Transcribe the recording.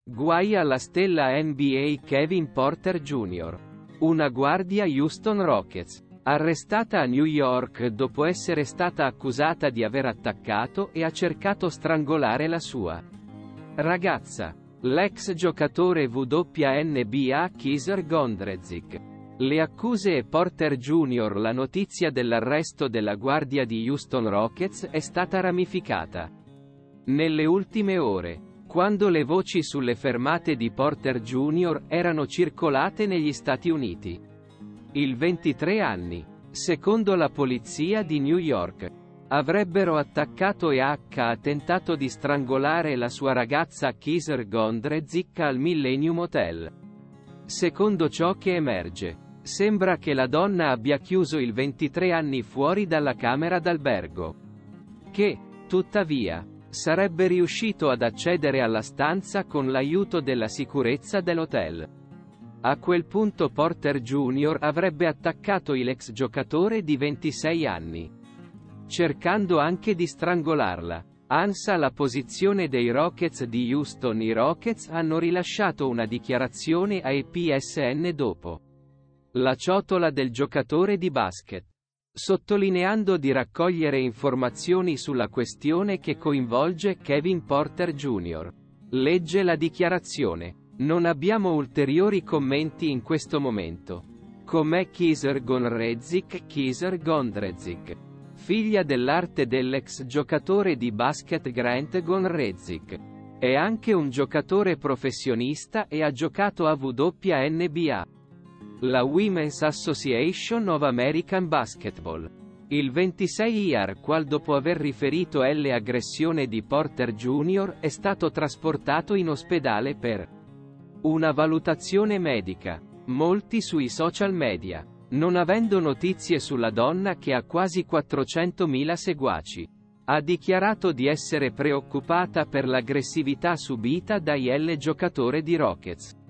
Guai alla stella NBA Kevin Porter Jr. Una guardia Houston Rockets, arrestata a New York dopo essere stata accusata di aver attaccato e ha cercato strangolare la sua ragazza. L'ex giocatore WNBA Kizar Gondrezic. Le accuse e Porter Jr. La notizia dell'arresto della guardia di Houston Rockets è stata ramificata nelle ultime ore, quando le voci sulle fermate di Porter Jr. erano circolate negli Stati Uniti. Il 23 anni, secondo la polizia di New York, avrebbero attaccato e ha tentato di strangolare la sua ragazza Kizar Gondrezic al Millennium Hotel. Secondo ciò che emerge, sembra che la donna abbia chiuso il 23 anni fuori dalla camera d'albergo, che, tuttavia, sarebbe riuscito ad accedere alla stanza con l'aiuto della sicurezza dell'hotel. A quel punto Porter Jr. avrebbe attaccato l'ex giocatore di 26 anni, cercando anche di strangolarla. ANSA. La posizione dei Rockets di Houston. I Rockets hanno rilasciato una dichiarazione ai PSN dopo la ciotola del giocatore di basket, sottolineando di raccogliere informazioni sulla questione che coinvolge Kevin Porter Jr. Legge la dichiarazione. Non abbiamo ulteriori commenti in questo momento. Com'è Kizar Gondrezic? Kizar Gondrezic, figlia dell'arte dell'ex giocatore di basket Grant Gondrezic, è anche un giocatore professionista e ha giocato a WNBA, la Women's Association of American Basketball. Il 26 qual dopo aver riferito l'aggressione di Porter Jr. è stato trasportato in ospedale per una valutazione medica. Molti sui social media, non avendo notizie sulla donna che ha quasi 400.000 seguaci, ha dichiarato di essere preoccupata per l'aggressività subita dai giocatore di Rockets.